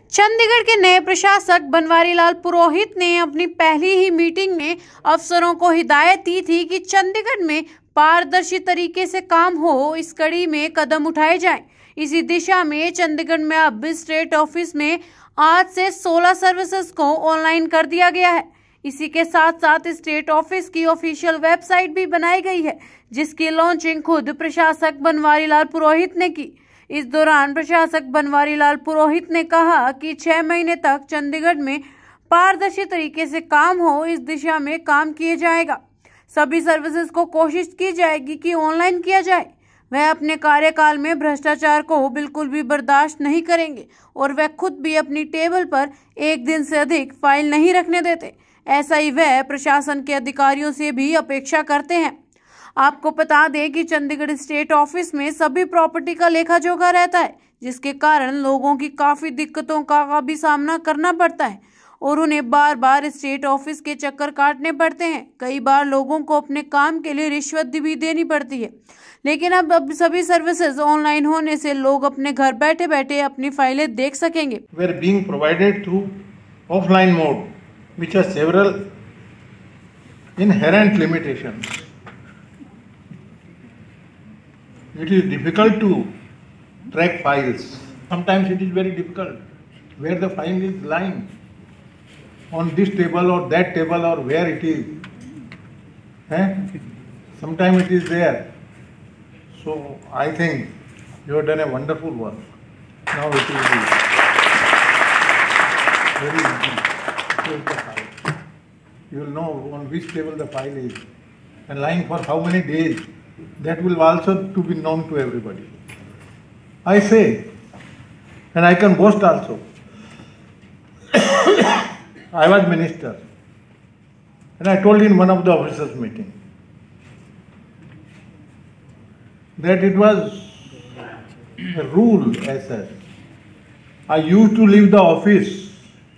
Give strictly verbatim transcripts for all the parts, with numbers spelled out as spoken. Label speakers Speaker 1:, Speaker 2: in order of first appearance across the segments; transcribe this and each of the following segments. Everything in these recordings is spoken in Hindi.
Speaker 1: चंडीगढ़ के नए प्रशासक बनवारी लाल पुरोहित ने अपनी पहली ही मीटिंग में अफसरों को हिदायत दी थी कि चंडीगढ़ में पारदर्शी तरीके से काम हो, इस कड़ी में कदम उठाए जाएं। इसी दिशा में चंडीगढ़ में अब स्टेट ऑफिस में आज से सोलह सर्विसेज को ऑनलाइन कर दिया गया है। इसी के साथ साथ स्टेट ऑफिस की ऑफिशियल वेबसाइट भी बनाई गई है, जिसकी लॉन्चिंग खुद प्रशासक बनवारी लाल पुरोहित ने की। इस दौरान प्रशासक बनवारी लाल पुरोहित ने कहा कि छह महीने तक चंडीगढ़ में पारदर्शी तरीके से काम हो, इस दिशा में काम किया जाएगा। सभी सर्विसेज को कोशिश की जाएगी कि ऑनलाइन किया जाए। वह अपने कार्यकाल में भ्रष्टाचार को बिल्कुल भी बर्दाश्त नहीं करेंगे और वह खुद भी अपनी टेबल पर एक दिन से अधिक फाइल नहीं रखने देते। ऐसा ही वह प्रशासन के अधिकारियों से भी अपेक्षा करते हैं। आपको बता दें कि चंडीगढ़ स्टेट ऑफिस में सभी प्रॉपर्टी का लेखा जोखा रहता है, जिसके कारण लोगों की काफी दिक्कतों का भी सामना करना पड़ता है और उन्हें बार बार स्टेट ऑफिस के चक्कर काटने पड़ते हैं। कई बार लोगों को अपने काम के लिए रिश्वत भी देनी पड़ती है, लेकिन अब अब सभी सर्विसेज ऑनलाइन होने से लोग अपने घर बैठे बैठे अपनी फाइलें देख सकेंगे।
Speaker 2: We are being provided through offline mode, which has several inherent limitations. It is difficult to track files. Sometimes it is very difficult where the file is lying on this table or that table or where it is. Eh? Sometimes it is there. So I think you have done a wonderful work. Now it will be very easy. Here's the file. You will know on which table the file is and lying for how many days. That will also to be known to everybody. I say, and I can boast also, I was minister, and I told in one of the officers' meeting that it was a rule as such. I used to leave the office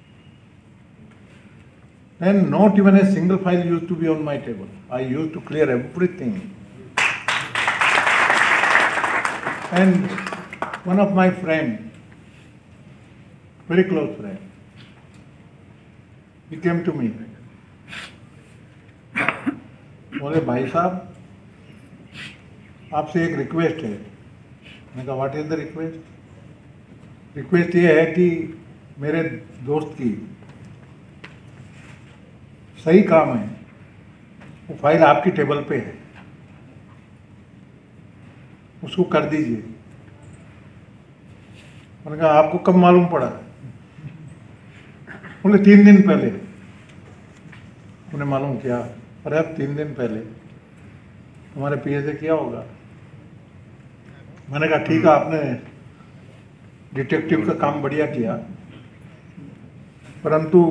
Speaker 2: and not even a single file used to be on my table. I used to clear everything. And one of my friend, very close friend, he came to me. बोले भाई साहब, आपसे एक रिक्वेस्ट है। मैंने कहा what is the request? Request ये है कि मेरे दोस्त की सही काम है, वो फाइल आपकी टेबल पे है, उसको कर दीजिए। मैंने कहा आपको कब मालूम पड़ा? बोले तीन दिन पहले उन्हें मालूम किया। अरे अब तीन दिन पहले तुम्हारे पीए से किया होगा। मैंने कहा ठीक है, आपने डिटेक्टिव का काम बढ़िया किया, परंतु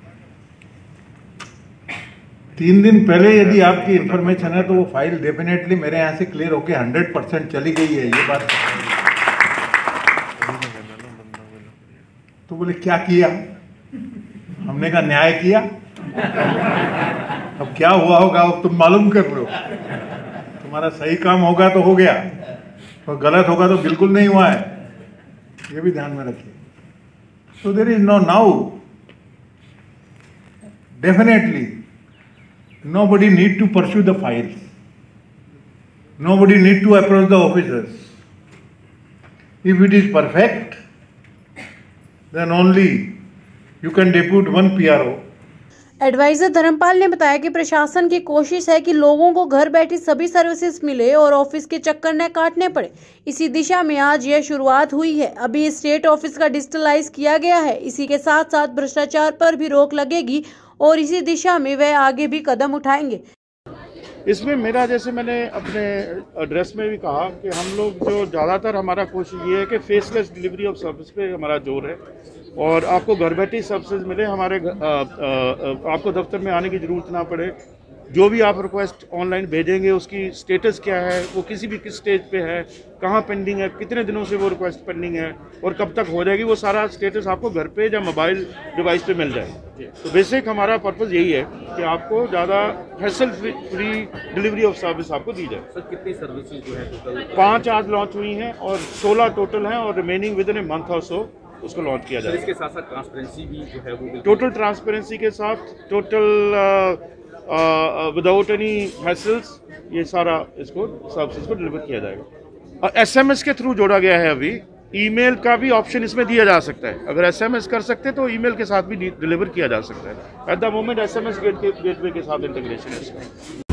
Speaker 2: तीन दिन पहले यदि आपकी इंफॉर्मेशन है तो वो फाइल डेफिनेटली मेरे यहाँ से क्लियर होके हंड्रेड परसेंट चली गई है, ये बात। तो बोले क्या किया? हमने कहा न्याय किया। अब क्या हुआ होगा अब तुम मालूम कर रहे हो। तुम्हारा सही काम होगा तो हो गया, और गलत होगा तो बिल्कुल नहीं हुआ है, ये भी ध्यान में रखिए। So there is no now definitely nobody need to pursue the files. Nobody need to approach the officers. If it is perfect, then only you can depute one P R O.
Speaker 1: Advisor Dharampal ने बताया कि प्रशासन की कोशिश है कि लोगों को घर बैठी सभी सर्विसेज मिले और ऑफिस के चक्कर न काटने पड़े। इसी दिशा में आज यह शुरुआत हुई है। अभी स्टेट ऑफिस का डिजिटलाइज किया गया है। इसी के साथ साथ भ्रष्टाचार पर भी रोक लगेगी और इसी दिशा में वह आगे भी कदम उठाएंगे।
Speaker 3: इसमें मेरा, जैसे मैंने अपने एड्रेस में भी कहा कि हम लोग जो ज़्यादातर हमारा कोशिश ये है कि फेसलेस डिलीवरी ऑफ सर्विस पे हमारा जोर है और आपको घर बैठी सर्विसेज मिले। हमारे आ, आ, आपको दफ्तर में आने की ज़रूरत ना पड़े। जो भी आप रिक्वेस्ट ऑनलाइन भेजेंगे उसकी स्टेटस क्या है, वो किसी भी किस स्टेज पे है, कहाँ पेंडिंग है, कितने दिनों से वो रिक्वेस्ट पेंडिंग है और कब तक हो जाएगी, वो सारा स्टेटस आपको घर पे या मोबाइल डिवाइस पे मिल जाए। तो बेसिक हमारा पर्पज़ यही है कि आपको ज़्यादा hassle free delivery of service आपको दी जाए।
Speaker 4: सर कितनी सर्विसेज जो है टोटल?
Speaker 3: पाँच आज लॉन्च हुई हैं और सोलह टोटल हैं और रिमेनिंग विद इन ए मंथ और सो उसको लॉन्च किया जाएगा।
Speaker 4: इसके साथ साथ ट्रांसपेरेंसी भी जो है वो
Speaker 3: टोटल ट्रांसपेरेंसी के साथ, टोटल विदाउट एनी हैसल्स, ये सारा इसको सर्विसेज को डिलीवर किया जाएगा। एसएमएस के थ्रू जोड़ा गया है। अभी ईमेल का भी ऑप्शन इसमें दिया जा सकता है। अगर एसएमएस कर सकते तो ईमेल के साथ भी डिलीवर किया जा सकता है। At the moment SMS gate के गेटवे के साथ इंटीग्रेशन है इसका।